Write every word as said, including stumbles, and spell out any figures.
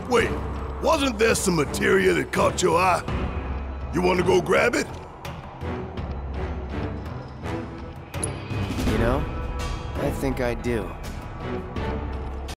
Wait, wasn't there some materia that caught your eye? You want to go grab it? You know, I think I do.